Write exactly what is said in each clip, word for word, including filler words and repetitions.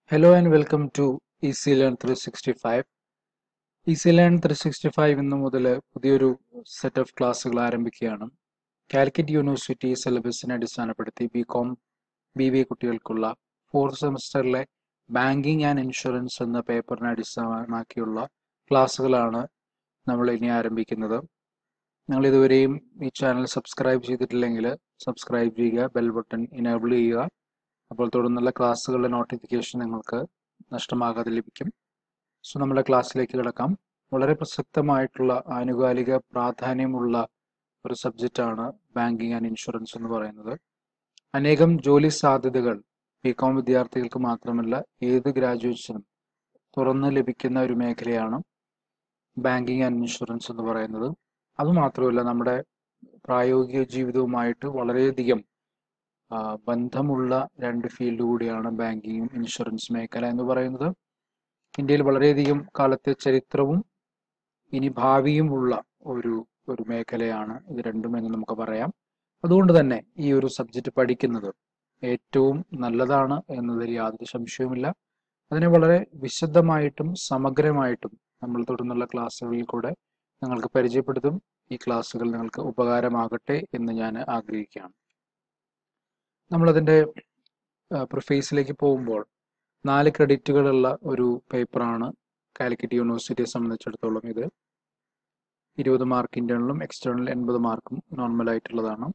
Hello and welcome to EasyLearn three sixty-five. EasyLearn three sixty-five ഇന്ന് മുതൽ പുതിയൊരു set of ക്ലാസ്സുകൾ ആരംഭിക്കുകയാണ്. കാലിക്കറ്റ് യൂണിവേഴ്സിറ്റി സിലബസിനെ അടിസ്ഥാനപ്പെടുത്തി B Com B B A കുട്ടികൾക്കുള്ള ഫോർത്ത് സെമസ്റ്ററിലെ ബാങ്കിങ് ആൻഡ് ഇൻഷുറൻസ് എന്ന പേപ്പറിനെ അടിസ്ഥാനമാക്കിയുള്ള ക്ലാസ്സുകളാണ് നമ്മൾ ഇനി ആരംഭിക്കുന്നത്. നിങ്ങൾ ഇതുവരെയും ഈ ചാനൽ സബ്സ്ക്രൈബ് ചെയ്തിട്ടില്ലെങ്കിൽ സബ്സ്ക്രൈബ് ചെയ്യുക, ബെൽ ബട്ടൺ ഇനേബിൾ ചെയ്യുക. അപ്പോൾ തുടർന്നുള്ള ക്ലാസ്സുകളുടെ നോട്ടിഫിക്കേഷൻ നിങ്ങൾക്ക് നഷ്ടമാകാതെ ലഭിക്കും. സോ നമ്മുടെ ക്ലാസ്സിലേക്ക് കിടക്കാം. വളരെ പ്രസക്തമായിട്ടുള്ള ആനുകാലിക പ്രാധാന്യമുള്ള ഒരു സബ്ജക്റ്റാണ് ബാങ്കിങ് ആൻഡ് ഇൻഷുറൻസ് എന്ന് പറയുന്നത്. അനേകം ജോലി സാധ്യതകൾ ബി കോം വിദ്യാർത്ഥികൾക്ക് മാത്രമല്ല ഏത് ഗ്രാജുവേറ്റ്സിനും തുറന്ന് ലഭിക്കുന്ന ഒരു മേഖലയാണ് ബാങ്കിങ് ആൻഡ് ഇൻഷുറൻസ് എന്ന് പറയുന്നത്. അതുമാത്രമല്ല നമ്മുടെ പ്രായോഗിക ജീവിതവുമായിട്ട് വളരെയധികം ബന്ധമുള്ള രണ്ട് ഫീൽഡ് കൂടിയാണ് ബാങ്കിങ്ങും ഇൻഷുറൻസ് മേഖല എന്ന് പറയുന്നത്. ഇന്ത്യയിൽ വളരെയധികം കാലത്തെ ചരിത്രവും ഇനി ഭാവിയുമുള്ള ഒരു ഒരു മേഖലയാണ് ഇത് രണ്ടും എന്ന് നമുക്ക് പറയാം. അതുകൊണ്ട് തന്നെ ഈ ഒരു സബ്ജക്റ്റ് പഠിക്കുന്നത് ഏറ്റവും നല്ലതാണ് എന്നതിൽ യാതൊരു സംശയവുമില്ല. അതിനെ വളരെ വിശദമായിട്ടും സമഗ്രമായിട്ടും നമ്മൾ തുടർന്നുള്ള ക്ലാസ്സുകളിൽ കൂടെ നിങ്ങൾക്ക് പരിചയപ്പെടുത്തും. ഈ ക്ലാസ്സുകൾ നിങ്ങൾക്ക് ഉപകാരമാകട്ടെ എന്ന് ഞാൻ ആഗ്രഹിക്കുകയാണ്. നമ്മളതിൻ്റെ പ്രിഫേസിലേക്ക് പോകുമ്പോൾ നാല് ക്രെഡിറ്റുകളുള്ള ഒരു പേപ്പറാണ് കാലിക്കറ്റ് യൂണിവേഴ്സിറ്റിയെ സംബന്ധിച്ചിടത്തോളം. ഇത് ഇരുപത് മാർക്ക് ഇന്റേണലും എക്സ്റ്റേണൽ എൺപത് മാർക്കും നോർമലായിട്ടുള്ളതാണ്.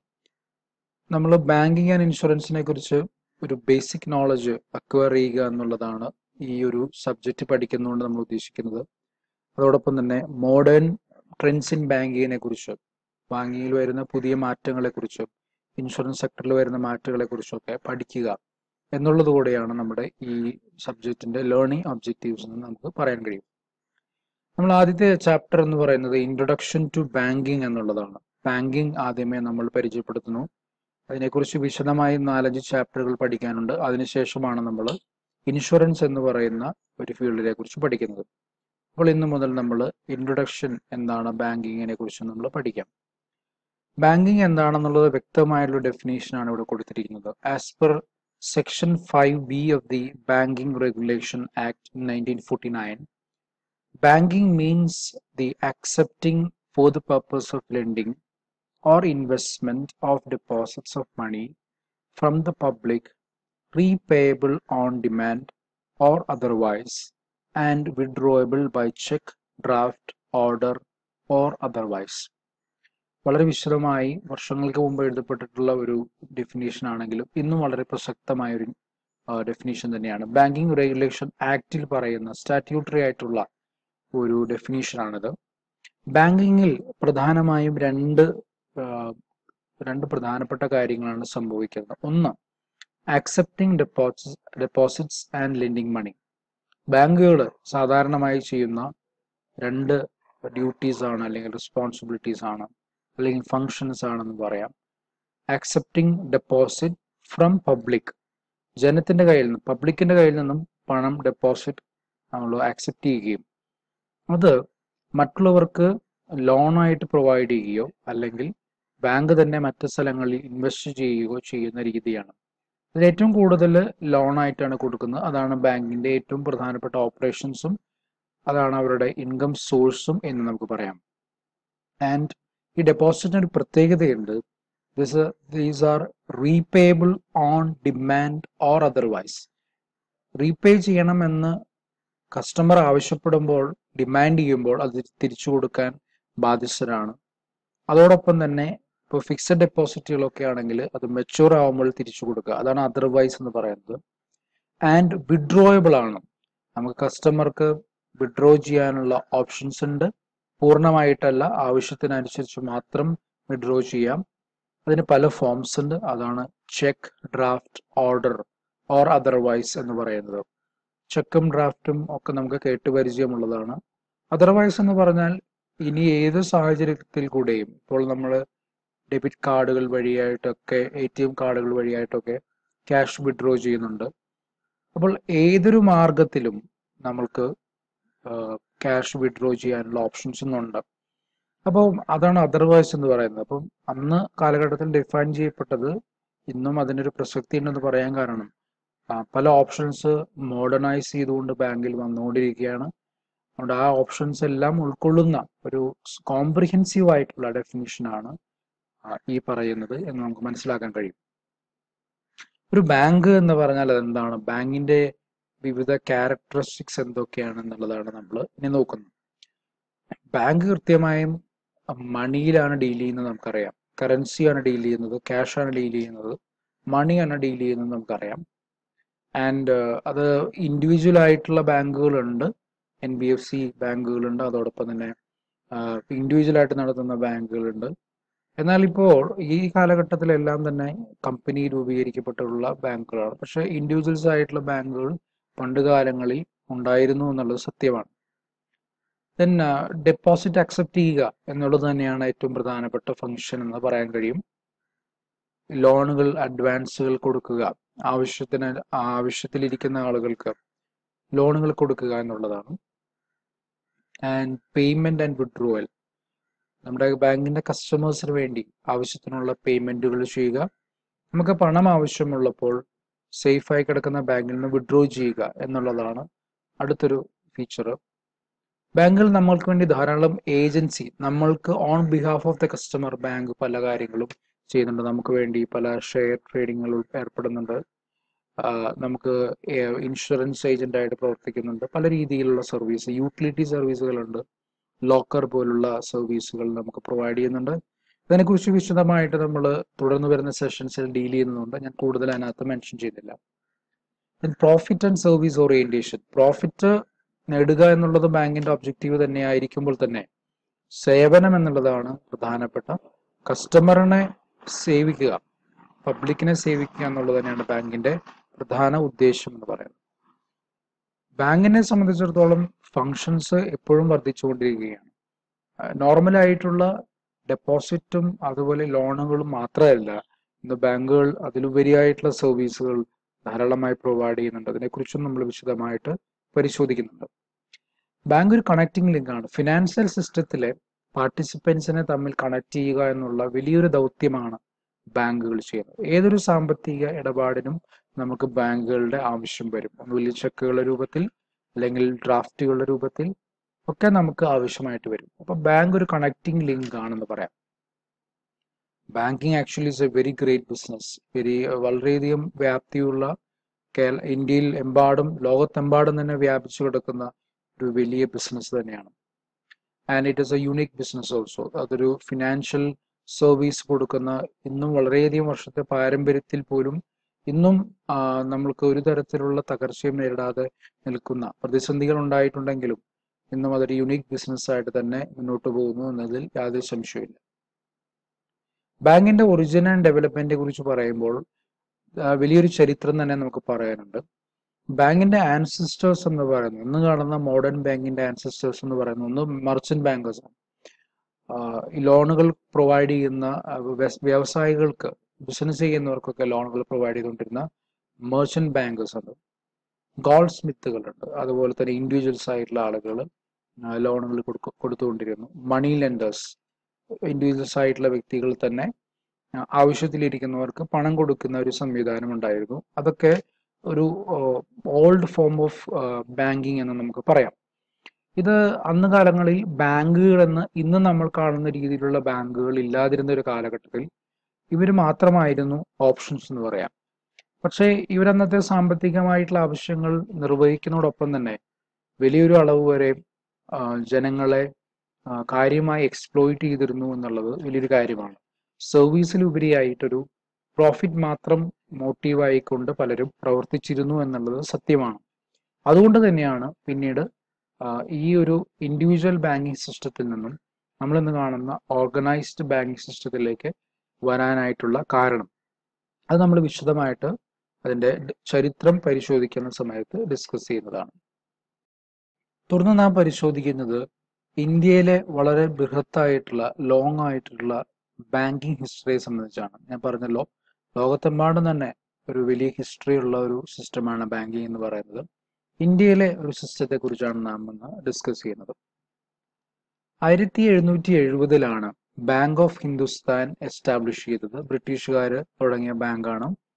നമ്മൾ ബാങ്കിങ് ആൻഡ് ഇൻഷുറൻസിനെ കുറിച്ച് ഒരു ബേസിക് നോളജ് അക്വയർ ചെയ്യുക എന്നുള്ളതാണ് ഈ ഒരു സബ്ജക്റ്റ് പഠിക്കുന്നതുകൊണ്ട് നമ്മൾ ഉദ്ദേശിക്കുന്നത്. അതോടൊപ്പം തന്നെ മോഡേൺ ട്രെൻഡ്സ് ഇൻ ബാങ്കിങ്ങിനെ കുറിച്ച്, ബാങ്കിങ്ങിൽ വരുന്ന പുതിയ മാറ്റങ്ങളെ കുറിച്ച്, ഇൻഷുറൻസ് സെക്ടറിൽ വരുന്ന മാറ്റങ്ങളെ കുറിച്ചൊക്കെ പഠിക്കുക എന്നുള്ളത് കൂടെയാണ് നമ്മുടെ ഈ സബ്ജക്റ്റിന്റെ ലേണിംഗ് ഒബ്ജക്റ്റീവ്സ് എന്ന് നമുക്ക് പറയാൻ കഴിയും. നമ്മൾ ആദ്യത്തെ ചാപ്റ്റർ എന്ന് പറയുന്നത് ഇൻട്രൊഡക്ഷൻ ടു ബാങ്കിങ് എന്നുള്ളതാണ്. ബാങ്കിങ് ആദ്യമേ നമ്മൾ പരിചയപ്പെടുത്തുന്നു. അതിനെക്കുറിച്ച് വിശദമായി നാലഞ്ച് ചാപ്റ്ററുകൾ പഠിക്കാനുണ്ട്. അതിനുശേഷമാണ് നമ്മൾ ഇൻഷുറൻസ് എന്ന് പറയുന്ന ഒരു ഫീൽഡിനെ കുറിച്ച് പഠിക്കുന്നത്. അപ്പോൾ ഇന്ന് മുതൽ നമ്മൾ ഇൻട്രൊഡക്ഷൻ എന്താണ് ബാങ്കിങ്ങിനെ കുറിച്ച് നമ്മൾ പഠിക്കാം. ബാങ്കിങ് എന്താണെന്നുള്ളത് വ്യക്തമായുള്ള ഡെഫിനേഷനാണ് ഇവിടെ കൊടുത്തിരിക്കുന്നത്. As per section five B of the banking regulation act nineteen forty nine, banking means the accepting for the purpose of lending or investment of deposits of money from the public, repayable on demand or otherwise, and withdrawable by check, draft, order or otherwise. വളരെ വിശദമായി വർഷങ്ങൾക്ക് മുമ്പ് എഴുതപ്പെട്ടിട്ടുള്ള ഒരു definition ആണെങ്കിലും ഇന്നും വളരെ പ്രസക്തമായ ഒരു ഡെഫിനേഷൻ തന്നെയാണ്. ബാങ്കിങ് റെഗുലേഷൻ ആക്ടിൽ പറയുന്ന സ്റ്റാറ്റ്യൂട്ടറി ആയിട്ടുള്ള ഒരു ഡെഫിനേഷനാണിത്. ബാങ്കിങ്ങിൽ പ്രധാനമായും രണ്ട് രണ്ട് പ്രധാനപ്പെട്ട കാര്യങ്ങളാണ് സംഭവിക്കുന്നത്. ഒന്ന്, accepting deposits deposits and lending money. ബാങ്കുകൾ സാധാരണമായി ചെയ്യുന്ന രണ്ട് ഡ്യൂട്ടീസ് ആണ്, അല്ലെങ്കിൽ റെസ്പോൺസിബിലിറ്റീസ് ആണ്, അല്ലെങ്കിൽ ഫങ്ഷൻസ് ആണെന്ന് പറയാം. ആക്സെപ്റ്റിംഗ് ഡെപ്പോസിറ്റ് ഫ്രം പബ്ലിക്, ജനത്തിന്റെ കയ്യിൽ നിന്ന്, പബ്ലിക്കിന്റെ കയ്യിൽ നിന്നും പണം ഡെപ്പോസിറ്റ് നമ്മൾ ആക്സെപ്റ്റ് ചെയ്യുകയും അത് മറ്റുള്ളവർക്ക് ലോണായിട്ട് പ്രൊവൈഡ് ചെയ്യുകയോ അല്ലെങ്കിൽ ബാങ്ക് തന്നെ മറ്റ് സ്ഥലങ്ങളിൽ ഇൻവെസ്റ്റ് ചെയ്യുകയോ ചെയ്യുന്ന രീതിയാണ്. അതിൽ ഏറ്റവും കൂടുതൽ ലോണായിട്ടാണ് കൊടുക്കുന്നത്. അതാണ് ബാങ്കിന്റെ ഏറ്റവും പ്രധാനപ്പെട്ട ഓപ്പറേഷൻസും അതാണ് അവരുടെ ഇൻകം സോഴ്സും എന്ന് നമുക്ക് പറയാം. ആൻഡ് ഈ ഡെപ്പോസിറ്റിന് ഒരു പ്രത്യേകതയുണ്ട്. This these are repayable on demand or otherwise. Repay ചെയ്യണമെന്ന് കസ്റ്റമർ ആവശ്യപ്പെടുമ്പോൾ, ഡിമാൻഡ് ചെയ്യുമ്പോൾ അത് തിരിച്ചു കൊടുക്കാൻ ബാധ്യസ്ഥരാണ്. അതോടൊപ്പം തന്നെ ഇപ്പോൾ ഫിക്സഡ് ഡെപ്പോസിറ്റുകളൊക്കെ ആണെങ്കിൽ അത് മെച്യൂർ ആവുമ്പോൾ തിരിച്ചു കൊടുക്കുക, അതാണ് അതർവൈസ് എന്ന് പറയുന്നത്. ആൻഡ് വിഡ്രോയബിൾ ആണ്. നമുക്ക് കസ്റ്റമർക്ക് വിഡ്രോ ചെയ്യാനുള്ള ഓപ്ഷൻസ് ഉണ്ട്. പൂർണ്ണമായിട്ടല്ല, ആവശ്യത്തിനനുസരിച്ച് മാത്രം വിഡ്രോ ചെയ്യാം. അതിന് പല ഫോംസ് ഉണ്ട്. അതാണ് cheque, draft, order or otherwise എന്ന് പറയുന്നത്. ചെക്കും ഡ്രാഫ്റ്റും ഒക്കെ നമുക്ക് കേട്ടുപരിചയമുള്ളതാണ്. അതർവൈസ് എന്ന് പറഞ്ഞാൽ ഇനി ഏത് സാഹചര്യത്തിൽ കൂടെയും, ഇപ്പോൾ നമ്മൾ ഡെബിറ്റ് കാർഡുകൾ വഴിയായിട്ടൊക്കെ, എ ടി എം കാർഡുകൾ വഴിയായിട്ടൊക്കെ ക്യാഷ് വിഡ്രോ ചെയ്യുന്നുണ്ട്. അപ്പോൾ ഏതൊരു മാർഗത്തിലും നമ്മൾക്ക് ക്യാഷ് വിഡ്രോ ചെയ്യാനുള്ള ഓപ്ഷൻസ് ഒന്നുണ്ട്. അപ്പോൾ അതാണ് അതർവൈസ് എന്ന് പറയുന്നത്. അപ്പം അന്ന് കാലഘട്ടത്തിൽ ഡിഫൈൻ ചെയ്യപ്പെട്ടത് ഇന്നും അതിനൊരു പ്രസക്തി ഉണ്ടെന്ന് പറയാൻ കാരണം പല ഓപ്ഷൻസ് മോഡേണൈസ് ചെയ്തുകൊണ്ട് ബാങ്കിൽ വന്നുകൊണ്ടിരിക്കുകയാണ്. അതുകൊണ്ട് ആ ഓപ്ഷൻസ് എല്ലാം ഉൾക്കൊള്ളുന്ന ഒരു കോംപ്രിഹെൻസീവ് ആയിട്ടുള്ള ഡെഫിനിഷനാണ് ഈ പറയുന്നത് എന്ന് നമുക്ക് മനസ്സിലാക്കാൻ കഴിയും. ഒരു ബാങ്ക് എന്ന് പറഞ്ഞാൽ അതെന്താണ്, ബാങ്കിന്റെ വിവിധ ക്യാരക്ടറിസ്റ്റിക്സ് എന്തൊക്കെയാണ് എന്നുള്ളതാണ് നമ്മൾ ഇനി നോക്കുന്നത്. ബാങ്ക് കൃത്യമായും മണിയിലാണ് ഡീൽ ചെയ്യുന്നത് നമുക്കറിയാം. കറൻസിയാണ് ഡീൽ ചെയ്യുന്നത്, ക്യാഷാണ് ഡീൽ ചെയ്യുന്നത്, മണിയാണ് ഡീൽ ചെയ്യുന്നത് നമുക്കറിയാം. ആൻഡ് അത് ഇൻഡിവിജ്വൽ ആയിട്ടുള്ള ബാങ്കുകളുണ്ട്, എൻ ബി എഫ് സി ബാങ്കുകളുണ്ട്, അതോടൊപ്പം തന്നെ ഇൻഡിവിജ്വൽ ആയിട്ട് നടത്തുന്ന ബാങ്കുകളുണ്ട്. എന്നാൽ ഇപ്പോൾ ഈ കാലഘട്ടത്തിലെല്ലാം തന്നെ കമ്പനി രൂപീകരിക്കപ്പെട്ടുള്ള ബാങ്കുകളാണ്. പക്ഷേ ഇൻഡിവിജ്വൽസ് ആയിട്ടുള്ള ബാങ്കുകൾ പണ്ട് കാലങ്ങളിൽ ഉണ്ടായിരുന്നു എന്നുള്ളത് സത്യമാണ്. ദെൻ ഡെപ്പോസിറ്റ് അക്സെപ്റ്റ് ചെയ്യുക എന്നുള്ളത് തന്നെയാണ് ഏറ്റവും പ്രധാനപ്പെട്ട ഫംഗ്ഷൻ എന്ന് പറയാൻ കഴിയും. ലോണുകൾ, അഡ്വാൻസുകൾ കൊടുക്കുക, ആവശ്യത്തിന് ആവശ്യത്തിലിരിക്കുന്ന ആളുകൾക്ക് ലോണുകൾ കൊടുക്കുക എന്നുള്ളതാണ്. ആൻഡ് പേയ്മെന്റ് ആൻഡ് വിഡ്രോവൽ, നമ്മുടെ ബാങ്കിന്റെ കസ്റ്റമേഴ്സിന് വേണ്ടി ആവശ്യത്തിനുള്ള പേയ്മെന്റുകൾ ചെയ്യുക, നമുക്ക് പണം ആവശ്യമുള്ളപ്പോൾ സേഫായി കിടക്കുന്ന ബാങ്കിൽ നിന്ന് വിഡ്രോ ചെയ്യുക എന്നുള്ളതാണ് അടുത്തൊരു ഫീച്ചർ. ബാങ്കിൽ നമ്മൾക്ക് വേണ്ടി ധാരാളം ഏജൻസി, നമ്മൾക്ക് on behalf of the customer bank പല കാര്യങ്ങളും ചെയ്യുന്നുണ്ട്. നമുക്ക് വേണ്ടി പല ഷെയർ ട്രേഡിങ്ങുകൾ ഏർപ്പെടുന്നുണ്ട്, നമുക്ക് ഇൻഷുറൻസ് ഏജന്റ് ആയിട്ട് പ്രവർത്തിക്കുന്നുണ്ട്, പല രീതിയിലുള്ള സർവീസ്, യൂട്ടിലിറ്റി സർവീസുകളുണ്ട്, ലോക്കർ പോലുള്ള സർവീസുകൾ നമുക്ക് പ്രൊവൈഡ് ചെയ്യുന്നുണ്ട്. ഇതിനെക്കുറിച്ച് വിശദമായിട്ട് നമ്മൾ തുടർന്ന് വരുന്ന സെഷൻസിൽ ഡീൽ ചെയ്യുന്നുണ്ട്, ഞാൻ കൂടുതൽ അതിനകത്ത് മെൻഷൻ ചെയ്യുന്നില്ല. Profit and service orientation, profit നേടുക എന്നുള്ളത് ബാങ്കിന്റെ ഒബ്ജക്റ്റീവ് തന്നെ ആയിരിക്കുമ്പോൾ തന്നെ സേവനം എന്നുള്ളതാണ് പ്രധാനപ്പെട്ട. കസ്റ്റമറിനെ സേവിക്കുക, പബ്ലിക്കിനെ സേവിക്കുക എന്നുള്ളത് തന്നെയാണ് ബാങ്കിന്റെ പ്രധാന ഉദ്ദേശം എന്ന് പറയുന്നത്. ബാങ്കിനെ സംബന്ധിച്ചിടത്തോളം ഫങ്ഷൻസ് എപ്പോഴും വർദ്ധിച്ചുകൊണ്ടിരിക്കുകയാണ്. നോർമലായിട്ടുള്ള ഡെപ്പോസിറ്റും അതുപോലെ ലോണുകളും മാത്രമല്ല, ഇന്ന് ബാങ്കുകൾ അതിലുപരിയായിട്ടുള്ള സർവീസുകൾ ധാരാളമായി പ്രൊവൈഡ് ചെയ്യുന്നുണ്ട്. അതിനെക്കുറിച്ചും നമ്മൾ വിശദമായിട്ട് പരിശോധിക്കുന്നുണ്ട്. ബാങ്ക് ഒരു കണക്റ്റിംഗ് ലിങ്കാണ്. ഫിനാൻഷ്യൽ സിസ്റ്റത്തിലെ പാർട്ടിസിപ്പൻസിനെ തമ്മിൽ കണക്ട് ചെയ്യുക എന്നുള്ള വലിയൊരു ദൗത്യമാണ് ബാങ്കുകൾ ചെയ്യുന്നത്. ഏതൊരു സാമ്പത്തിക ഇടപാടിനും നമുക്ക് ബാങ്കുകളുടെ ആവശ്യം വരും. വലിയ ചെക്കുകളുടെ രൂപത്തിൽ അല്ലെങ്കിൽ ഡ്രാഫ്റ്റുകളുടെ രൂപത്തിൽ ഒക്കെ നമുക്ക് ആവശ്യമായിട്ട് വരും. അപ്പൊ ബാങ്ക് ഒരു കണക്റ്റിംഗ് ലിങ്ക് ആണെന്ന് പറയാം. Banking actually is a very great business. Very വളരെയധികം വ്യാപ്തിയുള്ള, കേരള ഇന്ത്യയിൽ എമ്പാടും ലോകത്തെമ്പാടും തന്നെ വ്യാപിച്ചു കിടക്കുന്ന ഒരു വലിയ ബിസിനസ് തന്നെയാണ്. And it is a unique business also. അതൊരു ഫിനാൻഷ്യൽ സർവീസ് കൊടുക്കുന്ന, ഇന്നും വളരെയധികം വർഷത്തെ പാരമ്പര്യത്തിൽ പോലും ഇന്നും നമ്മൾക്ക് ഒരു തരത്തിലുള്ള തകർച്ചയും നേരിടാതെ നിൽക്കുന്ന, പ്രതിസന്ധികൾ ഉണ്ടായിട്ടുണ്ടെങ്കിലും ഇന്നും അതൊരു യുണീക് ബിസിനസ് ആയിട്ട് തന്നെ മുന്നോട്ട് പോകുന്നു എന്നതിൽ യാതൊരു സംശയമില്ല. ബാങ്കിന്റെ ഒറിജിൻ ആൻഡ് ഡെവലപ്മെന്റിനെ കുറിച്ച് പറയുമ്പോൾ വലിയൊരു ചരിത്രം തന്നെ നമുക്ക് പറയാനുണ്ട്. ബാങ്കിന്റെ ആൻസിസ്റ്റേഴ്സ് എന്ന് പറയുന്നത്, ഇന്ന് കാണുന്ന മോഡേൺ ബാങ്കിന്റെ ആൻസിസ്റ്റേഴ്സ് എന്ന് പറയുന്നത് ഒന്ന് മർച്ചന്റ് ബാങ്കേഴ്സ് ആണ്. ഈ ലോണുകൾ പ്രൊവൈഡ് ചെയ്യുന്ന വ്യവസായികൾക്ക്, ബിസിനസ് ചെയ്യുന്നവർക്കൊക്കെ ലോണുകൾ പ്രൊവൈഡ് ചെയ്തുകൊണ്ടിരുന്ന മെർച്ചന്റ് ബാങ്കേഴ്സ് ഉണ്ട്. ഗോൾഡ് സ്മിത്തുകളുണ്ട്, അതുപോലെ തന്നെ ഇൻഡിവിജ്വൽസ് ആയിട്ടുള്ള ആളുകൾ ലോണുകൾ കൊടുക്ക കൊടുത്തുകൊണ്ടിരുന്നു. മണി ലെൻഡേഴ്സ്, ഇൻഡിവിജ്വൽസ് ആയിട്ടുള്ള വ്യക്തികൾ തന്നെ ആവശ്യത്തിലിരിക്കുന്നവർക്ക് പണം കൊടുക്കുന്ന ഒരു സംവിധാനം ഉണ്ടായിരുന്നു. അതൊക്കെ ഒരു ഓൾഡ് ഫോം ഓഫ് ബാങ്കിങ് എന്ന് നമുക്ക് പറയാം. ഇത് അന്ന് കാലങ്ങളിൽ ബാങ്കുകൾ എന്ന് ഇന്ന് നമ്മൾ കാണുന്ന രീതിയിലുള്ള ബാങ്കുകൾ ഇല്ലാതിരുന്ന ഒരു കാലഘട്ടത്തിൽ ഇവർ മാത്രമായിരുന്നു ഓപ്ഷൻസ് എന്ന് പറയാം. പക്ഷേ ഇവരന്നത്തെ സാമ്പത്തികമായിട്ടുള്ള ആവശ്യങ്ങൾ നിർവഹിക്കുന്നതോടൊപ്പം തന്നെ വലിയൊരു അളവ് വരെ ജനങ്ങളെ കാര്യമായി എക്സ്പ്ലോയിറ്റ് ചെയ്തിരുന്നു എന്നുള്ളത് വലിയൊരു കാര്യമാണ്. സർവീസിലുപരിയായിട്ടൊരു പ്രോഫിറ്റ് മാത്രം മോട്ടീവായിക്കൊണ്ട് പലരും പ്രവർത്തിച്ചിരുന്നു എന്നുള്ളത് സത്യമാണ്. അതുകൊണ്ട് തന്നെയാണ് പിന്നീട് ഈ ഒരു ഇൻഡിവിജ്വൽ ബാങ്കിങ് സിസ്റ്റത്തിൽ നിന്നും നമ്മളിന്ന് കാണുന്ന ഓർഗനൈസ്ഡ് ബാങ്കിങ് സിസ്റ്റത്തിലേക്ക് വരാനായിട്ടുള്ള കാരണം. അത് നമ്മൾ വിശദമായിട്ട് അതിൻ്റെ ചരിത്രം പരിശോധിക്കുന്ന സമയത്ത് ഡിസ്കസ് ചെയ്യുന്നതാണ്. തുടർന്ന് നാം പരിശോധിക്കുന്നത് ഇന്ത്യയിലെ വളരെ ബൃഹത്തായിട്ടുള്ള ലോങ് ആയിട്ടുള്ള ബാങ്കിങ് ഹിസ്റ്ററിയെ സംബന്ധിച്ചാണ്. ഞാൻ പറഞ്ഞല്ലോ, ലോകത്തെമ്പാടും തന്നെ ഒരു വലിയ ഹിസ്റ്ററി ഉള്ള ഒരു സിസ്റ്റമാണ് ബാങ്കിങ് എന്ന് പറയുന്നത്. ഇന്ത്യയിലെ ഒരു സിസ്റ്റത്തെ കുറിച്ചാണ് നാം ഇന്ന് ഡിസ്കസ് ചെയ്യുന്നത്. ആയിരത്തി എഴുന്നൂറ്റി എഴുപതിലാണ് ബാങ്ക് ഓഫ് ഹിന്ദുസ്ഥാൻ എസ്റ്റാബ്ലിഷ് ചെയ്തത്. ബ്രിട്ടീഷുകാർ തുടങ്ങിയ ബാങ്കാണ്.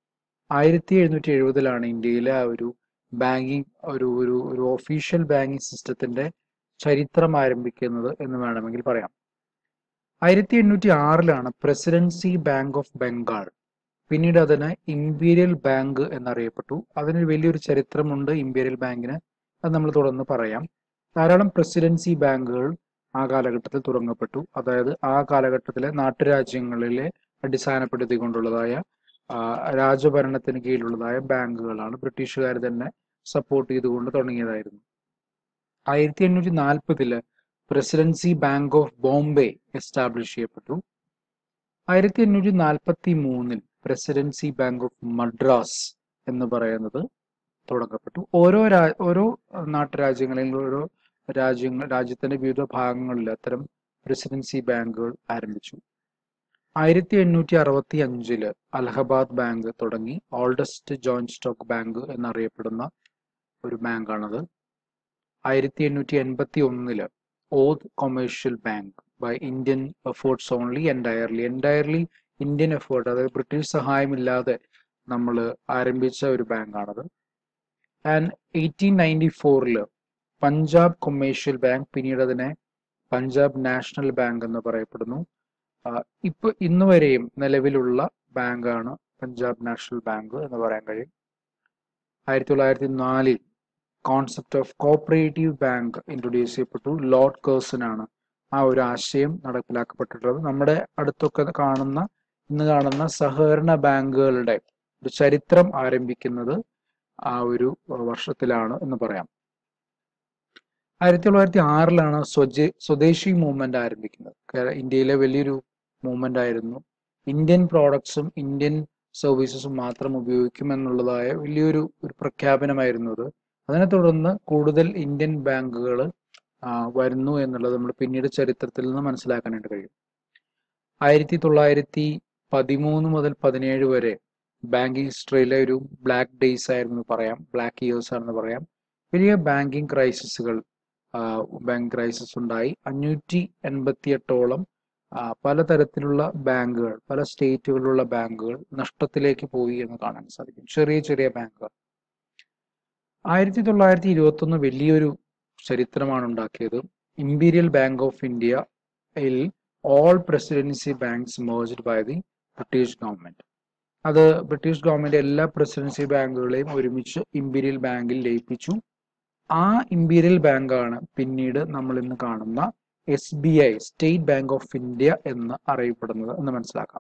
ആയിരത്തി എഴുന്നൂറ്റി എഴുപതിലാണ് ഇന്ത്യയിലെ ആ ഒരു ബാങ്കിങ് ഒരു ഒരു ഒരു ഒഫീഷ്യൽ ബാങ്കിങ് സിസ്റ്റത്തിന്റെ ചരിത്രം ആരംഭിക്കുന്നത് എന്ന് വേണമെങ്കിൽ പറയാം. ആയിരത്തി എണ്ണൂറ്റി ആറിലാണ് പ്രസിഡൻസി ബാങ്ക് ഓഫ് ബംഗാൾ, പിന്നീട് അതിന് ഇമ്പീരിയൽ ബാങ്ക് എന്നറിയപ്പെട്ടു. അതിന് വലിയൊരു ചരിത്രമുണ്ട് ഇമ്പീരിയൽ ബാങ്കിന്, അത് നമ്മൾ തുടർന്ന് പറയാം. ധാരാളം പ്രസിഡൻസി ബാങ്കുകൾ ആ കാലഘട്ടത്തിൽ തുടങ്ങപ്പെട്ടു. അതായത് ആ കാലഘട്ടത്തിലെ നാട്ടുരാജ്യങ്ങളിലെ അടിസ്ഥാനപ്പെടുത്തിക്കൊണ്ടുള്ളതായ രാജഭരണത്തിന് കീഴിലുള്ളതായ ബാങ്കുകളാണ് ബ്രിട്ടീഷുകാർ തന്നെ സപ്പോർട്ട് ചെയ്തുകൊണ്ട് തുടങ്ങിയതായിരുന്നു. ആയിരത്തി എണ്ണൂറ്റി നാൽപ്പതില് presidency bank of Bombay establish ചെയ്യപ്പെട്ടു. ആയിരത്തി എണ്ണൂറ്റി നാൽപ്പത്തി മൂന്നിൽ പ്രസിഡൻസി ബാങ്ക് ഓഫ് മദ്രാസ് എന്ന് പറയുന്നത് തുടങ്ങപ്പെട്ടു. ഓരോ രാ ഓരോ നാട്ടുരാജ്യങ്ങളിൽ ഓരോ രാജ്യങ്ങൾ രാജ്യത്തിന്റെ വിവിധ ഭാഗങ്ങളിൽ അത്തരം പ്രസിഡൻസി ബാങ്കുകൾ ആരംഭിച്ചു. ആയിരത്തി എണ്ണൂറ്റി അറുപത്തി അഞ്ചില് അലഹബാദ് ബാങ്ക് തുടങ്ങി. ഓൾഡസ്റ്റ് ജോയിന്റ് സ്റ്റോക്ക് ബാങ്ക് എന്നറിയപ്പെടുന്ന ഒരു ബാങ്കാണത്. ആയിരത്തി എണ്ണൂറ്റി എൺപത്തി ഒന്നില് Oudh commercial bank by Indian efforts only entirely entirely Indian effort, അതായത് ബ്രിട്ടീഷ് സഹായമില്ലാതെ നമ്മൾ ആരംഭിച്ച ഒരു ബാങ്കാണത്. ആൻഡ് എയ്റ്റീൻ നയൻറ്റി ഫോറില് പഞ്ചാബ് കൊമേഴ്ഷ്യൽ ബാങ്ക്, പിന്നീട് അതിനെ പഞ്ചാബ് നാഷണൽ ബാങ്ക് എന്ന് പറയപ്പെടുന്നു. ഇപ്പൊ ഇന്ന് വരെയും നിലവിലുള്ള ബാങ്കാണ് പഞ്ചാബ് നാഷണൽ ബാങ്ക് എന്ന് പറയാൻ കഴിയും. ആയിരത്തി തൊള്ളായിരത്തി നാലിൽ concept of cooperative bank introduce ചെയ്യപ്പെട്ടു. ലോർഡ് കേഴ്സൺ ആണ് ആ ഒരു ആശയം നടപ്പിലാക്കപ്പെട്ടിട്ടുള്ളത്. നമ്മുടെ അടുത്തൊക്കെ കാണുന്ന ഇന്ന് കാണുന്ന സഹകരണ ബാങ്കുകളുടെ ഒരു ചരിത്രം ആരംഭിക്കുന്നത് ആ ഒരു വർഷത്തിലാണ് എന്ന് പറയാം. ആയിരത്തി തൊള്ളായിരത്തി ആറിലാണ് സ്വജ സ്വദേശി മൂവ്മെന്റ് ആരംഭിക്കുന്നത്. ഇന്ത്യയിലെ വലിയൊരു മൂവ്മെന്റ് ആയിരുന്നു. ഇന്ത്യൻ പ്രോഡക്ട്സും ഇന്ത്യൻ സർവീസസും മാത്രം ഉപയോഗിക്കും എന്നുള്ളതായ വലിയൊരു ഒരു പ്രഖ്യാപനമായിരുന്നു അത്. അതിനെ തുടർന്ന് കൂടുതൽ ഇന്ത്യൻ ബാങ്കുകൾ വരുന്നു എന്നുള്ളത് നമ്മൾ പിന്നീട് ചരിത്രത്തിൽ നിന്ന് മനസ്സിലാക്കാനായിട്ട് കഴിയും. ആയിരത്തി തൊള്ളായിരത്തി പതിമൂന്ന് മുതൽ പതിനേഴ് വരെ ബാങ്കിങ് ഹിസ്റ്ററിയിലെ ഒരു ബ്ലാക്ക് ഡേയ്സ് ആയിരുന്നു പറയാം, ബ്ലാക്ക് ഇയേഴ്സ് ആണെന്ന് പറയാം. വലിയ ബാങ്കിങ് ക്രൈസിസുകൾ ബാങ്ക് ക്രൈസിസ് ഉണ്ടായി. അഞ്ഞൂറ്റി എൺപത്തി എട്ടോളം പലതരത്തിലുള്ള ബാങ്കുകൾ, പല സ്റ്റേറ്റുകളിലുള്ള ബാങ്കുകൾ നഷ്ടത്തിലേക്ക് പോയി എന്ന് കാണാൻ സാധിക്കും, ചെറിയ ചെറിയ ബാങ്കുകൾ. ആയിരത്തി തൊള്ളായിരത്തി ഇരുപത്തി ഒന്ന് വലിയൊരു ചരിത്രമാണ് ഉണ്ടാക്കിയത്. ഇമ്പീരിയൽ ബാങ്ക് ഓഫ് ഇന്ത്യയിൽ all presidency banks merged by the British government. അത് ബ്രിട്ടീഷ് ഗവൺമെന്റ് എല്ലാ പ്രസിഡൻസി ബാങ്കുകളെയും ഒരുമിച്ച് ഇമ്പീരിയൽ ബാങ്കിൽ ലയിപ്പിച്ചു. ആ ഇമ്പീരിയൽ ബാങ്കാണ് പിന്നീട് നമ്മൾ ഇന്ന് കാണുന്ന S B I, state bank of India എന്ന് അറിയപ്പെടുന്നത് എന്ന് മനസ്സിലാക്കാം.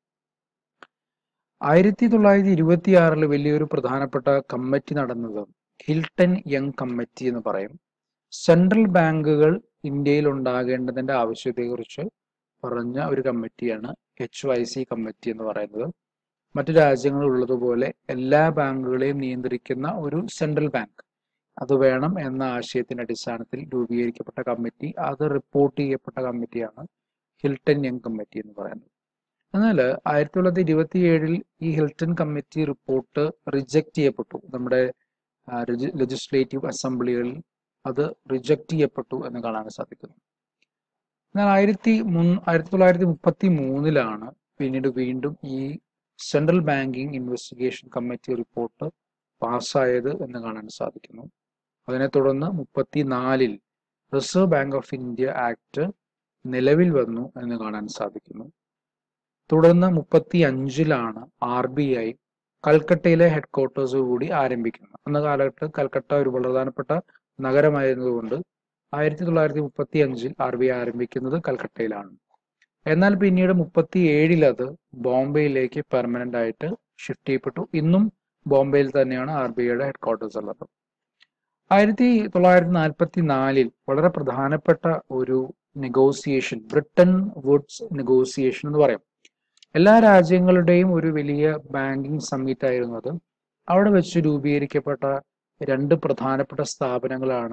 ആയിരത്തി തൊള്ളായിരത്തി ഇരുപത്തി ആറിൽ വലിയൊരു പ്രധാനപ്പെട്ട കമ്മിറ്റി നടന്നത് ഹിൽട്ടൺ യങ് കമ്മിറ്റി എന്ന് പറയും. സെൻട്രൽ ബാങ്കുകൾ ഇന്ത്യയിൽ ഉണ്ടാകേണ്ടതിന്റെ ആവശ്യത്തെക്കുറിച്ച് പറഞ്ഞ ഒരു കമ്മിറ്റിയാണ് എച്ച് വൈ സി കമ്മിറ്റി എന്ന് പറയുന്നത്. മറ്റു രാജ്യങ്ങളിൽ ഉള്ളതുപോലെ എല്ലാ ബാങ്കുകളെയും നിയന്ത്രിക്കുന്ന ഒരു സെൻട്രൽ ബാങ്ക് അത് വേണം എന്ന ആശയത്തിന്റെ അടിസ്ഥാനത്തിൽ രൂപീകരിക്കപ്പെട്ട കമ്മിറ്റി, അത് റിപ്പോർട്ട് ചെയ്യപ്പെട്ട കമ്മിറ്റിയാണ് ഹിൽട്ടൺ യങ് കമ്മിറ്റി എന്ന് പറയുന്നത്. എന്നാൽ ആയിരത്തി തൊള്ളായിരത്തി ഇരുപത്തി ഏഴിൽ ഈ ഹിൽട്ടൺ കമ്മിറ്റി റിപ്പോർട്ട് റിജക്റ്റ് ചെയ്യപ്പെട്ടു. നമ്മുടെ ലെജിസ്ലേറ്റീവ് അസംബ്ലികളിൽ അത് റിജക്റ്റ് ചെയ്യപ്പെട്ടു എന്ന് കാണാൻ സാധിക്കുന്നു. എന്നാൽ ആയിരത്തി മൂ ആയിരത്തി തൊള്ളായിരത്തി മുപ്പത്തി മൂന്നിലാണ് പിന്നീട് വീണ്ടും ഈ central banking investigation committee report പാസ്സായത് എന്ന് കാണാൻ സാധിക്കുന്നു. അതിനെ തുടർന്ന് മുപ്പത്തി നാലിൽ reserve bank of India act നിലവിൽ വന്നു എന്ന് കാണാൻ സാധിക്കുന്നു. തുടർന്ന് മുപ്പത്തി അഞ്ചിലാണ് ആർ ബി ഐ കൽക്കട്ടയിലെ ഹെഡ് ക്വാർട്ടേഴ്സ് കൂടി ആരംഭിക്കുന്നത്. അന്ന് കാലഘട്ടത്തിൽ കൽക്കട്ട ഒരു പ്രധാനപ്പെട്ട നഗരമായിരുന്നതുകൊണ്ട് ആയിരത്തി തൊള്ളായിരത്തി മുപ്പത്തി അഞ്ചിൽ ആർ ബി ഐ ആരംഭിക്കുന്നത് കൽക്കട്ടയിലാണ്. എന്നാൽ പിന്നീട് മുപ്പത്തി ഏഴിൽ അത് ബോംബെയിലേക്ക് പെർമനന്റ് ആയിട്ട് ഷിഫ്റ്റ് ചെയ്യപ്പെട്ടു. ഇന്നും ബോംബെയിൽ തന്നെയാണ് ആർ ബി ഐയുടെ ഹെഡ് ക്വാർട്ടേഴ്സ് ഉള്ളത്. ആയിരത്തി തൊള്ളായിരത്തി നാൽപ്പത്തി നാലിൽ വളരെ പ്രധാനപ്പെട്ട ഒരു നെഗോസിയേഷൻ, ബ്രിട്ടൻ വുഡ്സ് നെഗോസിയേഷൻ എന്ന് പറയും. എല്ലാ രാജ്യങ്ങളുടെയും ഒരു വലിയ ബാങ്കിങ് സമ്മിറ്റ് ആയിരുന്നു അത്. അവിടെ വെച്ച് രൂപീകരിക്കപ്പെട്ട രണ്ട് പ്രധാനപ്പെട്ട സ്ഥാപനങ്ങളാണ്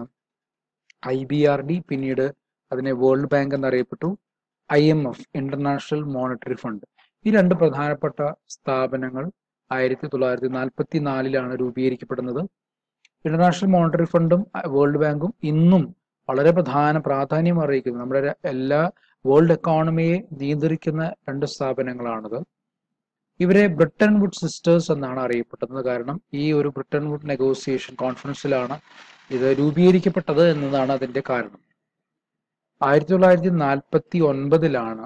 ഐ ബി ആർ ഡി, പിന്നീട് അതിനെ വേൾഡ് ബാങ്ക് എന്നറിയപ്പെട്ടു, I M F, international monetary fund. ഈ രണ്ട് പ്രധാനപ്പെട്ട സ്ഥാപനങ്ങൾ ആയിരത്തി തൊള്ളായിരത്തി നാൽപ്പത്തി നാലിലാണ് രൂപീകരിക്കപ്പെടുന്നത്. ഇന്റർനാഷണൽ മോണിറ്ററി ഫണ്ടും വേൾഡ് ബാങ്കും ഇന്നും വളരെ പ്രധാന പ്രാധാന്യം അറിയിക്കുന്നു. നമ്മുടെ എല്ലാ വേൾഡ് എക്കോണമിയെ നിയന്ത്രിക്കുന്ന രണ്ട് സ്ഥാപനങ്ങളാണത്. ഇവരെ ബ്രിട്ടൻ വുഡ് സിസ്റ്റേഴ്സ് എന്നാണ് അറിയപ്പെടുന്നത്. കാരണം ഈ ഒരു ബ്രിട്ടൻ വുഡ് നെഗോസിയേഷൻ കോൺഫറൻസിലാണ് ഇത് രൂപീകരിക്കപ്പെട്ടത് എന്നതാണ് അതിന്റെ കാരണം. ആയിരത്തി തൊള്ളായിരത്തി നാൽപ്പത്തി ഒൻപതിലാണ്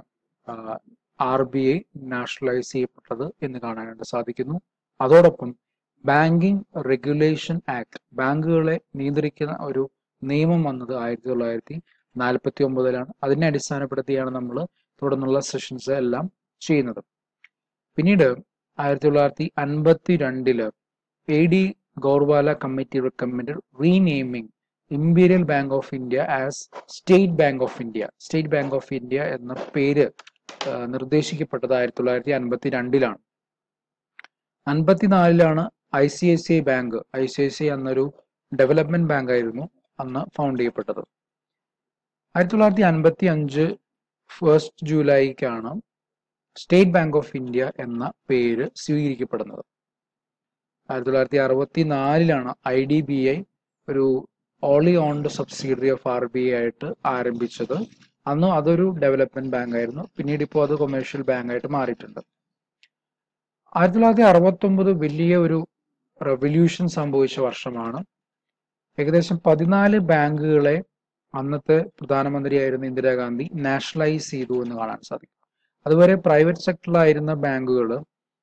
ആർ ബി ഐ നാഷണലൈസ് ചെയ്യപ്പെട്ടത് എന്ന് കാണാനായിട്ട് സാധിക്കുന്നു. അതോടൊപ്പം ബാങ്കിങ് റെഗുലേഷൻ ആക്ട്, ബാങ്കുകളെ നിയന്ത്രിക്കുന്ന ഒരു നിയമം വന്നത് ആയിരത്തി തൊള്ളായിരത്തി നാൽപ്പത്തി ഒമ്പതിലാണ്. അതിനെ അടിസ്ഥാനപ്പെടുത്തിയാണ് നമ്മൾ തുടർന്നുള്ള സെഷൻസ് എല്ലാം ചെയ്യുന്നത്. പിന്നീട് ആയിരത്തി തൊള്ളായിരത്തി അൻപത്തി രണ്ടില് A D Gorwala committee recommend renaming imperial bank of India as state bank of India. State bank of India എന്ന പേര് നിർദ്ദേശിക്കപ്പെട്ടത് ആയിരത്തി തൊള്ളായിരത്തി അൻപത്തി രണ്ടിലാണ്. അൻപത്തിനാലിലാണ് I C I C I bank, I C I C I എന്നൊരു ഡെവലപ്മെന്റ് ബാങ്ക് ആയിരുന്നു അന്ന് ഫൗണ്ട് ചെയ്യപ്പെട്ടത്. ആയിരത്തി തൊള്ളായിരത്തി അൻപത്തി അഞ്ച് ഫസ്റ്റ് ജൂലൈക്കാണ് സ്റ്റേറ്റ് ബാങ്ക് ഓഫ് ഇന്ത്യ എന്ന പേര് സ്വീകരിക്കപ്പെടുന്നത്. ആയിരത്തി തൊള്ളായിരത്തി അറുപത്തി നാലിലാണ് ഐ ഡി ബി ഐ ഒരു only owned subsidiary of R B I ആയിട്ട് ആരംഭിച്ചത്. അന്ന് അതൊരു ഡെവലപ്മെന്റ് ബാങ്ക് ആയിരുന്നു. പിന്നീട് ഇപ്പോൾ അത് കൊമേഴ്ഷ്യൽ ബാങ്ക് ആയിട്ട് മാറിയിട്ടുണ്ട്. ആയിരത്തി തൊള്ളായിരത്തി അറുപത്തി ഒമ്പത് വലിയ ഒരു റെവല്യൂഷൻ സംഭവിച്ച വർഷമാണ്. ഏകദേശം പതിനാല് ബാങ്കുകളെ അന്നത്തെ പ്രധാനമന്ത്രിയായിരുന്ന ഇന്ദിരാഗാന്ധി നാഷണലൈസ് ചെയ്തു എന്ന് കാണാൻ സാധിക്കും. അതുവരെ പ്രൈവറ്റ് സെക്ടറിലായിരുന്ന ബാങ്കുകൾ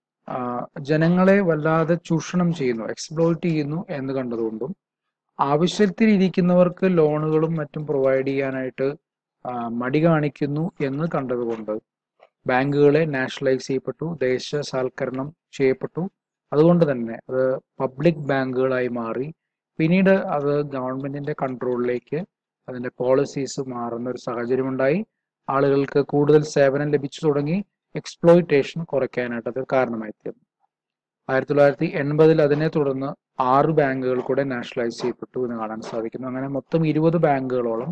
ജനങ്ങളെ വല്ലാതെ ചൂഷണം ചെയ്യുന്നു, എക്സ്പ്ലോയിറ്റ് ചെയ്യുന്നു എന്ന് കണ്ടതുകൊണ്ടും ആവശ്യത്തിൽ ഇരിക്കുന്നവർക്ക് ലോണുകളും മറ്റും പ്രൊവൈഡ് ചെയ്യാനായിട്ട് മടി കാണിക്കുന്നു എന്ന് കണ്ടതുകൊണ്ട് ബാങ്കുകളെ നാഷണലൈസ് ചെയ്യപ്പെട്ടു, ദേശസാൽക്കരണം ചെയ്യപ്പെട്ടു. അതുകൊണ്ട് തന്നെ അത് പബ്ലിക് ബാങ്കുകളായി മാറി. പിന്നീട് അത് ഗവൺമെന്റിന്റെ കൺട്രോളിലേക്ക് അതിന്റെ പോളിസീസ് മാറുന്ന ഒരു സാഹചര്യം ഉണ്ടായി. ആളുകൾക്ക് കൂടുതൽ സേവനം ലഭിച്ചു തുടങ്ങി. എക്സ്പ്ലോയിറ്റേഷൻ കുറയ്ക്കാനായിട്ട് അത് കാരണമായി തീർന്നു. ആയിരത്തി തൊള്ളായിരത്തി എൺപതിൽ അതിനെ തുടർന്ന് ആറ് ബാങ്കുകൾ കൂടെ നാഷണലൈസ് ചെയ്യപ്പെട്ടു എന്ന് കാണാൻ സാധിക്കുന്നു. അങ്ങനെ മൊത്തം ഇരുപത് ബാങ്കുകളോളം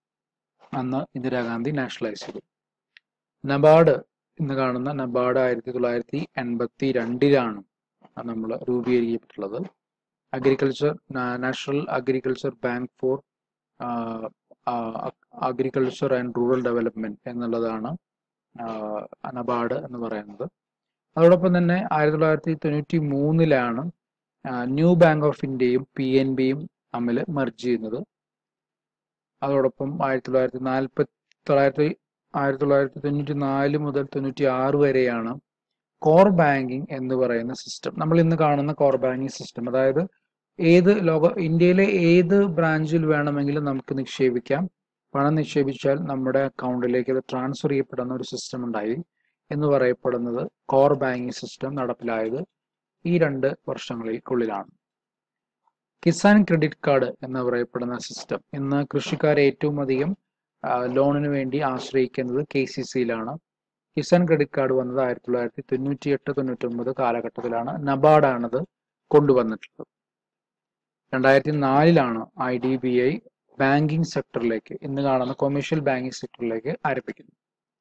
അന്ന് ഇന്ദിരാഗാന്ധി നാഷണലൈസ് ചെയ്തു. നബാർഡ് ഇന്ന് കാണുന്ന നബാർഡ് ആയിരത്തി തൊള്ളായിരത്തി എൺപത്തി രണ്ടിലാണ് നമ്മൾ രൂപീകരിക്കപ്പെട്ടുള്ളത്. Agriculture national agriculture bank for agriculture and rural development എന്നുള്ളതാണ് നബാർഡ് എന്ന് പറയുന്നത്. അതോടൊപ്പം തന്നെ ആയിരത്തി തൊള്ളായിരത്തി തൊണ്ണൂറ്റി മൂന്നിലാണ് ന്യൂ ബാങ്ക് ഓഫ് ഇന്ത്യയും പി എൻ ബിയും തമ്മിൽ മെർജ് ചെയ്യുന്നത്. അതോടൊപ്പം ആയിരത്തി തൊള്ളായിരത്തി നാൽപ്പത്തി തൊള്ളായിരത്തി ആയിരത്തി തൊള്ളായിരത്തി തൊണ്ണൂറ്റി നാല് മുതൽ തൊണ്ണൂറ്റി ആറ് വരെയാണ് കോർ ബാങ്കിങ് എന്ന് പറയുന്ന സിസ്റ്റം, നമ്മൾ ഇന്ന് കാണുന്ന കോർ ബാങ്കിങ് സിസ്റ്റം. അതായത് ഏത് ലോക ഇന്ത്യയിലെ ഏത് ബ്രാഞ്ചിൽ വേണമെങ്കിലും നമുക്ക് നിക്ഷേപിക്കാം. പണം നിക്ഷേപിച്ചാൽ നമ്മുടെ അക്കൗണ്ടിലേക്ക് അത് ട്രാൻസ്ഫർ ചെയ്യപ്പെടുന്ന ഒരു സിസ്റ്റം ഉണ്ടായി എന്ന് പറയപ്പെടുന്നത് കോർ ബാങ്കിങ് സിസ്റ്റം നടപ്പിലായത് ഈ രണ്ട് വർഷങ്ങൾക്കുള്ളിലാണ്. കിസാൻ ക്രെഡിറ്റ് കാർഡ് എന്ന് പറയപ്പെടുന്ന സിസ്റ്റം, ഇന്ന് കൃഷിക്കാർ ഏറ്റവും അധികം ലോണിന് വേണ്ടി ആശ്രയിക്കുന്നത് കെ സി സിയിലാണ്. കിസാൻ ക്രെഡിറ്റ് കാർഡ് വന്നത് ആയിരത്തി തൊള്ളായിരത്തി തൊണ്ണൂറ്റി എട്ട് തൊണ്ണൂറ്റി ഒമ്പത് കാലഘട്ടത്തിലാണ്. നബാർഡാണത് കൊണ്ടുവന്നിട്ടുള്ളത്. രണ്ടായിരത്തി നാലിലാണ് I D B I banking സെക്ടറിലേക്ക്, ഇന്ന് കാണുന്ന കൊമേഴ്ഷ്യൽ ബാങ്കിങ് സെക്ടറിലേക്ക് ആരംഭിക്കുന്നത്.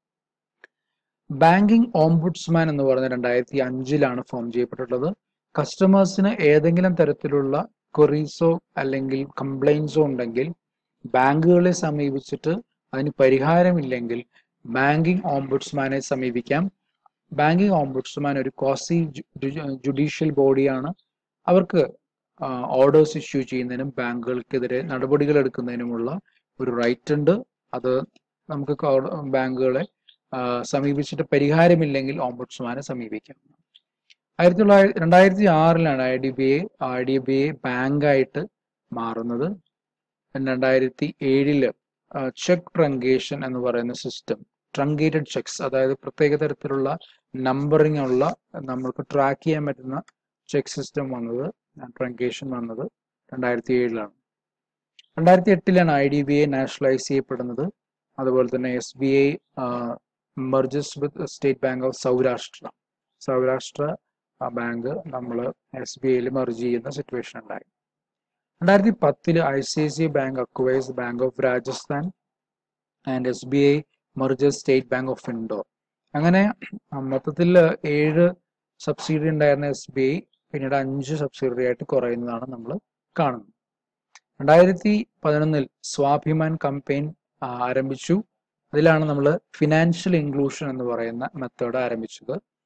ബാങ്കിങ് ഓംബുഡ്സ്മാൻ എന്ന് പറയുന്ന രണ്ടായിരത്തി അഞ്ചിലാണ് ഫോം ചെയ്യപ്പെട്ടിട്ടുള്ളത്. കസ്റ്റമേഴ്സിന് ഏതെങ്കിലും തരത്തിലുള്ള ക്വറീസോ അല്ലെങ്കിൽ കംപ്ലൈൻസോ ഉണ്ടെങ്കിൽ ബാങ്കുകളെ സമീപിച്ചിട്ട് അതിന് പരിഹാരമില്ലെങ്കിൽ ബാങ്കിങ് ഓംബുഡ്സ്മാനെ സമീപിക്കാം. ബാങ്കിങ് ഓംബുഡ്സ്മാൻ ഒരു ക്വാസി ജുഡീഷ്യൽ ബോഡിയാണ്. അവർക്ക് ഓർഡേഴ്സ് ഇഷ്യൂ ചെയ്യുന്നതിനും ബാങ്കുകൾക്കെതിരെ നടപടികൾ എടുക്കുന്നതിനുമുള്ള ഒരു റൈറ്റ് ഉണ്ട്. അത് നമുക്ക് ബാങ്കുകളെ സമീപിച്ചിട്ട് പരിഹാരമില്ലെങ്കിൽ ഓംബുഡ്സ്മാനെ സമീപിക്കാം. ആയിരത്തി തൊള്ളായിരത്തി രണ്ടായിരത്തി ആറിലാണ് I D B I I D B I ബാങ്കായിട്ട് മാറുന്നത്. രണ്ടായിരത്തി ഏഴില് ചെക്ക് ട്രങ്കേഷൻ എന്ന് പറയുന്ന സിസ്റ്റം, ട്രങ്കേറ്റഡ് ചെക്സ്, അതായത് പ്രത്യേക തരത്തിലുള്ള നമ്പറിംഗ് ഉള്ള നമ്മൾക്ക് ട്രാക്ക് ചെയ്യാൻ പറ്റുന്ന ചെക്ക് സിസ്റ്റം വന്നത്, ട്രങ്കേഷൻ വന്നത് രണ്ടായിരത്തി ഏഴിലാണ്. രണ്ടായിരത്തി എട്ടിലാണ് I D B I nationalise ചെയ്യപ്പെടുന്നത്. അതുപോലെ തന്നെ S B I merges with state bank of Saurashtra Saurashtra bank നമ്മൾ എസ് ബി ഐയിൽ മെർജ് ചെയ്യുന്ന സിറ്റുവേഷൻ ഉണ്ടായി. രണ്ടായിരത്തി പത്തില് I C I C I bank acquires bank of Rajasthan and S B I merges state bank of Indore. അങ്ങനെ മൊത്തത്തിൽ ഏഴ് സബ്സിഡറി ഉണ്ടായിരുന്ന എസ് ബി ഐ പിന്നീട് അഞ്ച് സബ്സിഡറി ആയിട്ട് കുറയുന്നതാണ് നമ്മൾ കാണുന്നത്. രണ്ടായിരത്തി പതിനൊന്നിൽ സ്വാഭിമാൻ കമ്പയിൻ ആരംഭിച്ചു. അതിലാണ് നമ്മൾ ഫിനാൻഷ്യൽ ഇൻക്ലൂഷൻ എന്ന് പറയുന്ന മെത്തേഡ് ആരംഭിച്ചത്.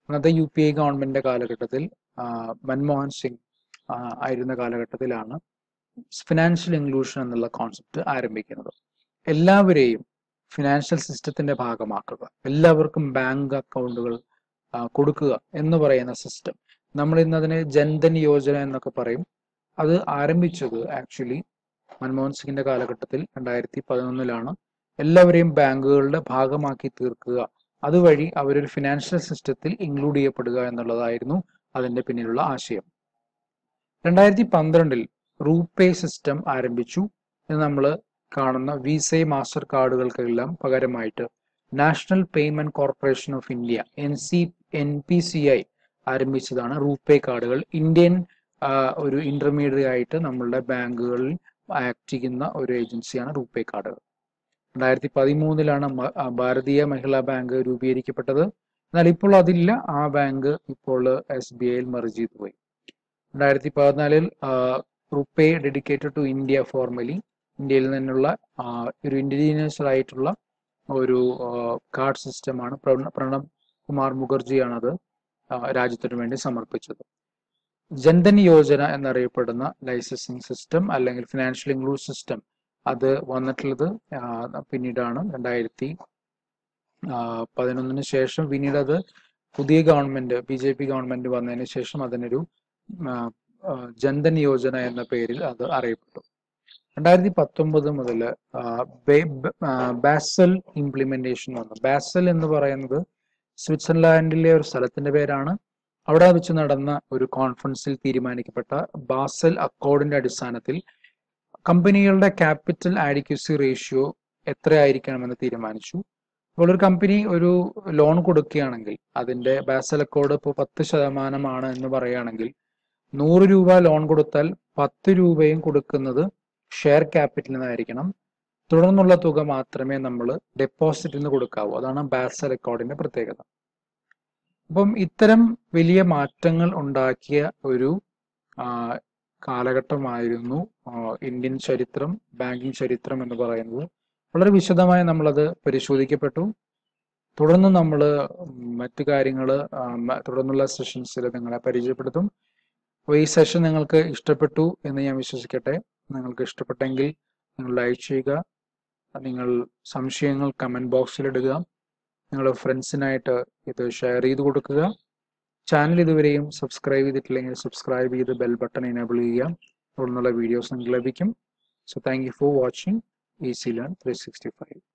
അന്നത്തെ യു പി എ ഗവൺമെന്റിന്റെ കാലഘട്ടത്തിൽ മൻമോഹൻ സിംഗ് ആയിരുന്ന കാലഘട്ടത്തിലാണ് ഫിനാൻഷ്യൽ ഇൻക്ലൂഷൻ എന്നുള്ള കോൺസെപ്റ്റ് ആരംഭിക്കുന്നത്. എല്ലാവരെയും ഫിനാൻഷ്യൽ സിസ്റ്റത്തിന്റെ ഭാഗമാക്കുക, എല്ലാവർക്കും ബാങ്ക് അക്കൗണ്ടുകൾ കൊടുക്കുക എന്ന് പറയുന്ന സിസ്റ്റം. നമ്മൾ ഇന്ന് അതിനെ ജൻധൻ യോജന എന്നൊക്കെ പറയും. അത് ആരംഭിച്ചത് ആക്ച്വലി മൻമോഹൻ സിംഗിന്റെ കാലഘട്ടത്തിൽ രണ്ടായിരത്തി പതിനൊന്നിലാണ്. എല്ലാവരെയും ബാങ്കുകളുടെ ഭാഗമാക്കി തീർക്കുക, അതുവഴി അവരൊരു ഫിനാൻഷ്യൽ സിസ്റ്റത്തിൽ ഇൻക്ലൂഡ് ചെയ്യപ്പെടുക എന്നുള്ളതായിരുന്നു അതിന്റെ പിന്നിലുള്ള ആശയം. രണ്ടായിരത്തി പന്ത്രണ്ടിൽ റൂപേ സിസ്റ്റം ആരംഭിച്ചു. ഇത് നമ്മൾ കാണുന്ന വിസ മാസ്റ്റർ കാർഡുകൾക്കെല്ലാം പകരമായിട്ട് national payment corporation of India N C N P C I ആരംഭിച്ചതാണ് റൂപേ കാർഡുകൾ. ഇന്ത്യൻ ഒരു ഇന്റർമീഡിയറ്റ് ആയിട്ട് നമ്മളുടെ ബാങ്കുകളിൽ ആക്ട് ചെയ്യുന്ന ഒരു ഏജൻസിയാണ് റൂപേ കാർഡുകൾ. രണ്ടായിരത്തി പതിമൂന്നിലാണ് ഭാരതീയ മഹിളാ ബാങ്ക് രൂപീകരിക്കപ്പെട്ടത്. എന്നാൽ ഇപ്പോൾ അതില്ല. ആ ബാങ്ക് ഇപ്പോൾ എസ് ബി ഐയിൽ മെർജ് ചെയ്തു പോയി. രണ്ടായിരത്തി പതിനാലിൽ RuPay dedicated to India formally, ഇന്ത്യയിൽ നിന്നുള്ള ഒരു ഇൻഡിജീനിയസ് ആയിട്ടുള്ള ഒരു കാർഡ് സിസ്റ്റമാണ്. പ്രണബ് കുമാർ മുഖർജിയാണ് അത് രാജ്യത്തിനു വേണ്ടി സമർപ്പിച്ചത്. ജൻധൻ യോജന എന്നറിയപ്പെടുന്ന ലൈസൻസിങ് സിസ്റ്റം അല്ലെങ്കിൽ ഫിനാൻഷ്യൽ ഇൻക്ലൂഷൻ സിസ്റ്റം അത് വന്നിട്ടുള്ളത് പിന്നീടാണ്. രണ്ടായിരത്തി പതിനൊന്നിന് ശേഷം പിന്നീട് അത് പുതിയ government B J P government വന്നതിന് ശേഷം അതിനൊരു ജൻധൻ യോജന എന്ന പേരിൽ അത് അറിയപ്പെട്ടു. രണ്ടായിരത്തി പത്തൊമ്പത് മുതൽ ബാസൽ ഇംപ്ലിമെന്റേഷൻ വന്നു. ബാസൽ എന്ന് പറയുന്നത് സ്വിറ്റ്സർലാൻഡിലെ ഒരു സ്ഥലത്തിന്റെ പേരാണ്. അവിടെ വെച്ച് നടന്ന ഒരു കോൺഫറൻസിൽ തീരുമാനിക്കപ്പെട്ട ബാസൽ അക്കോർഡിന്റെ അടിസ്ഥാനത്തിൽ കമ്പനികളുടെ ക്യാപിറ്റൽ ആഡിക്വസി റേഷ്യോ എത്രയായിരിക്കണമെന്ന് തീരുമാനിച്ചു. അപ്പോൾ ഒരു കമ്പനി ഒരു ലോൺ കൊടുക്കുകയാണെങ്കിൽ അതിന്റെ ബാസൽ അക്കോർഡ് ഇപ്പോൾ പത്ത് ശതമാനമാണ് എന്ന് പറയുകയാണെങ്കിൽ നൂറ് രൂപ ലോൺ കൊടുത്താൽ പത്ത് രൂപയും കൊടുക്കുന്നത് ഷെയർ ക്യാപിറ്റലിൽ നിന്നായിരിക്കണം. തുടർന്നുള്ള തുക മാത്രമേ നമ്മൾ ഡെപ്പോസിറ്റിൽ നിന്ന് കൊടുക്കാവൂ. അതാണ് ബാസൽ അക്കോർഡിന്റെ പ്രത്യേകത. അപ്പം ഇത്തരം വലിയ മാറ്റങ്ങൾ ഉണ്ടാക്കിയ ഒരു കാലഘട്ടമായിരുന്നു ഇന്ത്യൻ ചരിത്രം, ബാങ്കിങ് ചരിത്രം എന്ന് പറയുന്നത്. വളരെ വിശദമായി നമ്മളത് പരിശോധിക്കപ്പെട്ടു. തുടർന്ന് നമ്മൾ മറ്റു കാര്യങ്ങൾ തുടർന്നുള്ള സെഷൻസിൽ നിങ്ങളെ പരിചയപ്പെടുത്തും. അപ്പോൾ ഈ സെഷൻ നിങ്ങൾക്ക് ഇഷ്ടപ്പെട്ടു എന്ന് ഞാൻ വിശ്വസിക്കട്ടെ. നിങ്ങൾക്ക് ഇഷ്ടപ്പെട്ടെങ്കിൽ നിങ്ങൾ ലൈക്ക് ചെയ്യുക, നിങ്ങൾ സംശയങ്ങൾ കമന്റ് ബോക്സിൽ ഇടുക, നിങ്ങളുടെ ഫ്രണ്ട്സിനായിട്ട് ഇത് ഷെയർ ചെയ്ത് കൊടുക്കുക. ചാനൽ ഇതുവരെയും സബ്സ്ക്രൈബ് ചെയ്തിട്ടില്ലെങ്കിൽ സബ്സ്ക്രൈബ് ചെയ്ത് ബെൽ ബട്ടൺ എനേബിൾ ചെയ്യുക. തുടർന്നുള്ള വീഡിയോസ് നിങ്ങൾക്ക് ലഭിക്കും. So thank you for watching easy learn three sixty five.